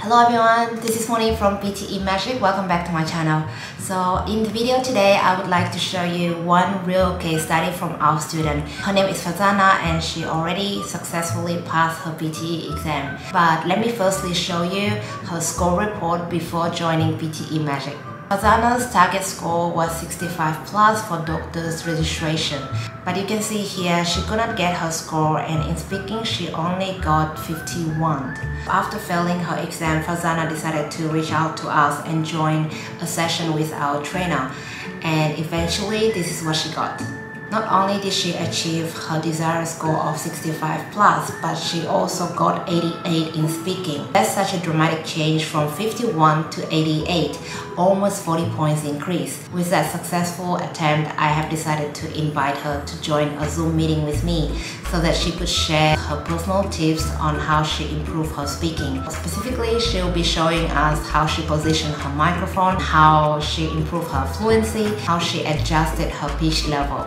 Hello everyone, this is Moni from PTE Magic. Welcome back to my channel. So in the video today, I would like to show you one real case study from our student. Her name is Farzana and she already successfully passed her PTE exam. But let me firstly show you her score report before joining PTE Magic. Farzana's target score was 65 plus for doctor's registration. But you can see here, she could not get her score and in speaking, she only got 51. After failing her exam, Farzana decided to reach out to us and join a session with our trainer. And eventually, this is what she got. Not only did she achieve her desired score of 65 plus, but she also got 88 in speaking. That's such a dramatic change from 51 to 88, almost 40 points increase. With that successful attempt, I have decided to invite her to join a Zoom meeting with me so that she could share her personal tips on how she improved her speaking. Specifically, she'll be showing us how she positioned her microphone, how she improved her fluency, how she adjusted her pitch level.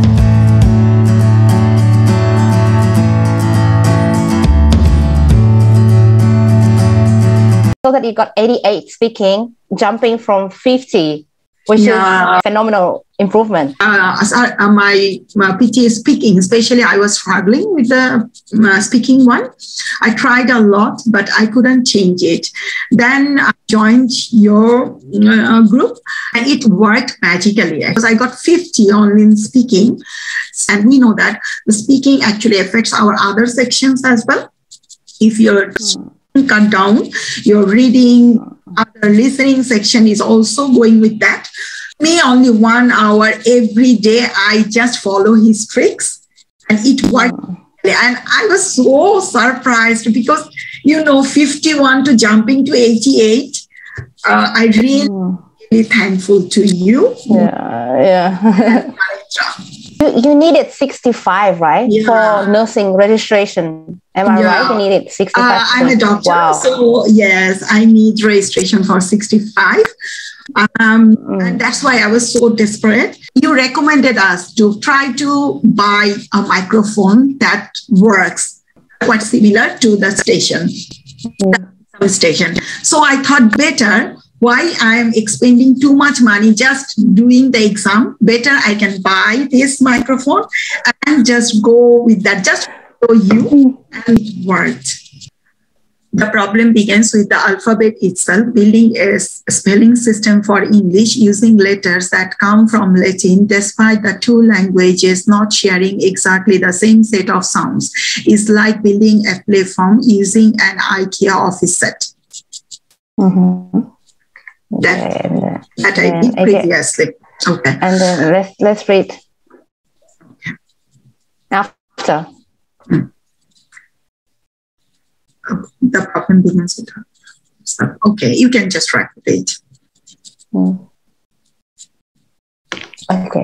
So that you got 88 speaking, jumping from 50, which is a phenomenal improvement. My PTE speaking, especially I was struggling with the speaking one. I tried a lot, but I couldn't change it. Then I joined your group and it worked magically because I got 50 only in speaking. And we know that the speaking actually affects our other sections as well. If you're cut down, your reading, other listening section is also going with that. Me, only 1 hour every day, I just follow his tricks and it worked. And I was so surprised because, 51 to jumping to 88, I really thankful to you. Yeah. You needed 65, right? For nursing registration. Am I right? You needed 65. I'm a doctor, so yes, I need registration for 65. And that's why I was so desperate. You recommended us to try to buy a microphone that works quite similar to the station. So I thought better, why I am expending too much money just doing the exam, better I can buy this microphone and just go with that, just show you, and it worked. The problem begins with the alphabet itself, building a spelling system for English using letters that come from Latin, despite the two languages not sharing exactly the same set of sounds, is like building a platform using an IKEA office set. That I did previously. Okay. And then let's read after. The problem begins with her. So, okay, you can just write it. Okay.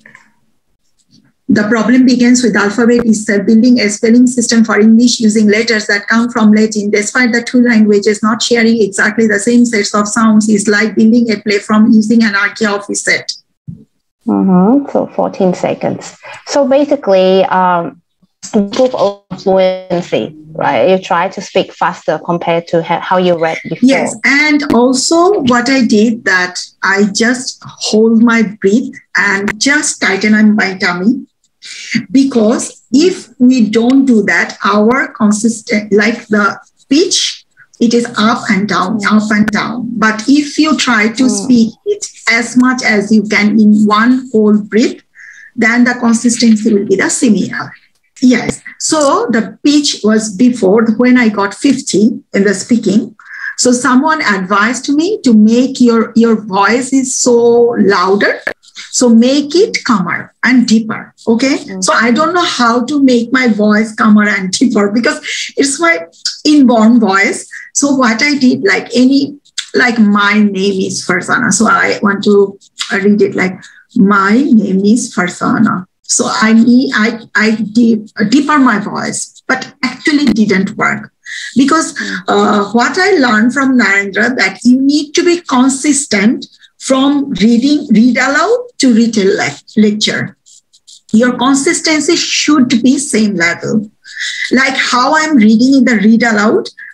The problem begins with alphabet itself, building a spelling system for English using letters that come from Latin, despite the two languages not sharing exactly the same sets of sounds, is like building a platform using an IKEA office set. So 14 seconds. So basically, improve fluency, right? You try to speak faster compared to how you read before. Yes, and also what I did that I just hold my breath and just tighten my tummy. Because if we don't do that, our consistent, like the pitch, it is up and down, up and down. But if you try to speak it as much as you can in one whole breath, then the consistency will be the similar. Yes. So the pitch was before when I got 50 in the speaking. So someone advised me to make your voice is so louder. So make it calmer and deeper. Okay. So I don't know how to make my voice calmer and deeper because it's my inborn voice. So what I did, like my name is Farzana. So I want to read it like my name is Farzana. So I deeper my voice, but actually didn't work because what I learned from Narendra that you need to be consistent from read aloud to retail lecture. Your consistency should be same level. Like how I'm reading in the read aloud,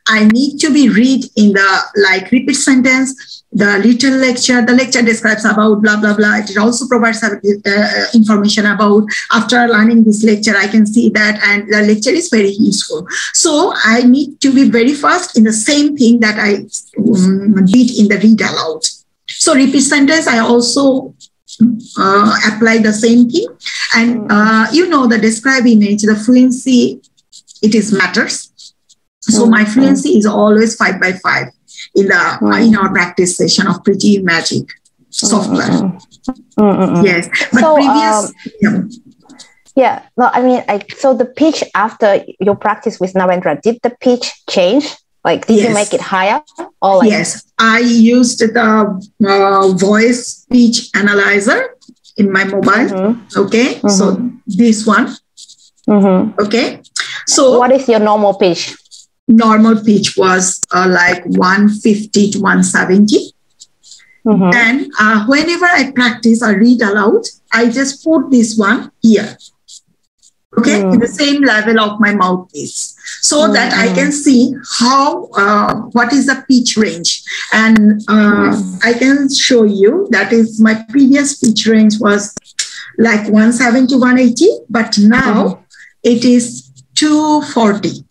I need to be read in the like repeat sentence, the little lecture. The lecture describes about blah, blah, blah. It also provides information about after learning this lecture, I can see that, and the lecture is very useful. So I need to be very fast in the same thing that I did in the read aloud. So repeat sentence, I also apply the same thing. And you know, the describe image, the fluency, it is matters. So my fluency is always 5 by 5 in the in our practice session of PTE Magic software. Yes, but so, previous. Yeah, no, I mean, so the pitch after your practice with Narendra, did the pitch change? Like, did you make it higher? Or like... Yes, I used the voice speech analyzer in my mobile. Okay, so this one. Okay, so what is your normal pitch? Normal pitch was like 150 to 170. And whenever I practice or read aloud, I just put this one here. Okay, in the same level of my mouthpiece, so that I can see how, what is the pitch range. And I can show you that is my previous pitch range was like 170 to 180, but now it is 240.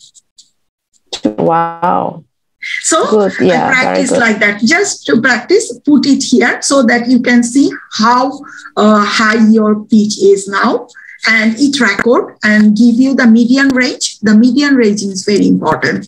Wow. So good. Yeah, I practice like that. Just to practice, put it here so that you can see how high your pitch is now. And it record and give you the median range. The median range is very important.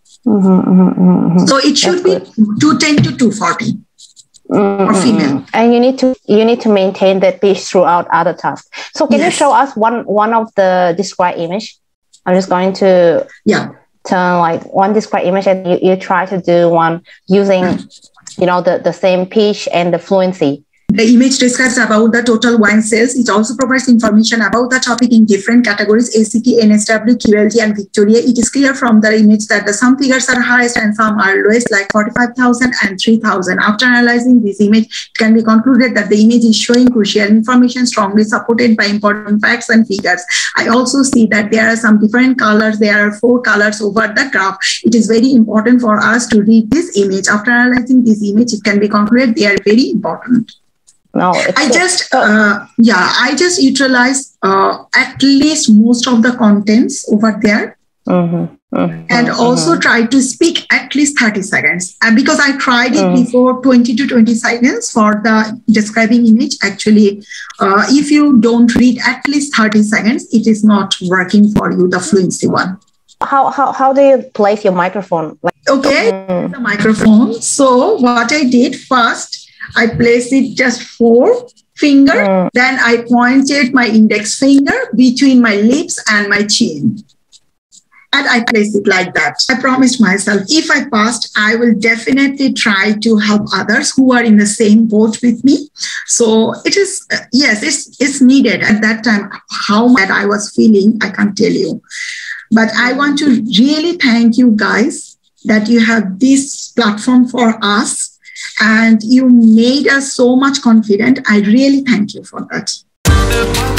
So it should be 210 to 240 for female. And you need to maintain that pitch throughout other tasks. So can you show us one of the described image? I'm just going to turn like one described image, and you try to do one using the same pitch and the fluency. The image describes about the total wine sales. It also provides information about the topic in different categories: ACT, NSW, QLT, and Victoria. It is clear from the image that some figures are highest and some are lowest, like 45,000 and 3,000. After analyzing this image, it can be concluded that the image is showing crucial information strongly supported by important facts and figures. I also see that there are some different colors. There are 4 colors over the graph. It is very important for us to read this image. After analyzing this image, it can be concluded they are very important. No, I just utilize at least most of the contents over there, and also try to speak at least 30 seconds. And because I tried it before, 20 to 20 seconds for the describing image. Actually, if you don't read at least 30 seconds, it is not working for you, the fluency one. How do you place your microphone? The microphone. So what I did first, I placed it just 4 fingers. Then I pointed my index finger between my lips and my chin. And I placed it like that. I promised myself, if I passed, I will definitely try to help others who are in the same boat with me. So it is, yes, it's needed. At that time, how bad I was feeling, I can't tell you. But I want to really thank you guys that you have this platform for us. And you made us so much confident. I really thank you for that.